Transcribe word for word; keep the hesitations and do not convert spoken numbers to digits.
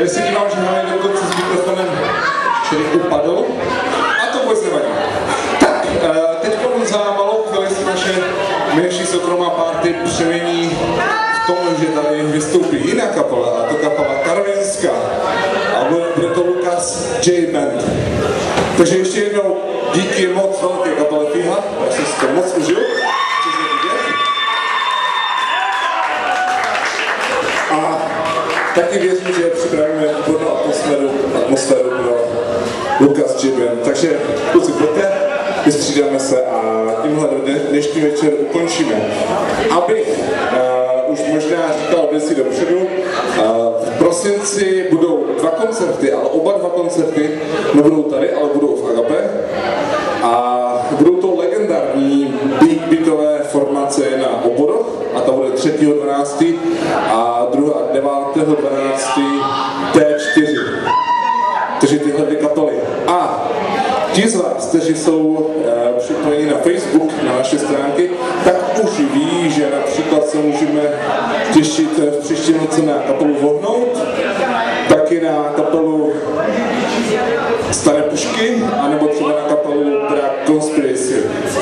Já si dívám, že máme dokonce s mikrofonem, který upadl, a to vůbec nevadí. Tak, teď za malou chvíli se naše menší soukromá party přemění v tom, že tady vystoupí jiná kapela, a to kapela Karvinská. A bude to Lukas J Band. Takže ještě jednou díky moc velké kapele Fiha, já jsem si to moc užil. A taky věřím, že připravíme výbornou atmosféru, atmosféru pro Lukas J Band. Takže kluci, pojďte, vystřídáme se a tímhle dnešní večer ukončíme. Abych uh, už možná říkal věci dopředu, uh, v prosinci budou dva koncerty, ale oba dva koncerty nebudou tady, ale budou v Agape. A budou to legendární big beatové formace na Oboroch, a ta bude třetího dvanáctého a druhá devátého dvanáctého T čtyři. Takže tyhle dvě kapely. A ti z vás, kteří jsou e, připojeni na Facebook, na naše stránky, tak už ví, že například se můžeme těšit v příštím roce na kapelu Vohnout, taky na kapelu Staré pušky, anebo třeba na kapelu Drag Conspiracy.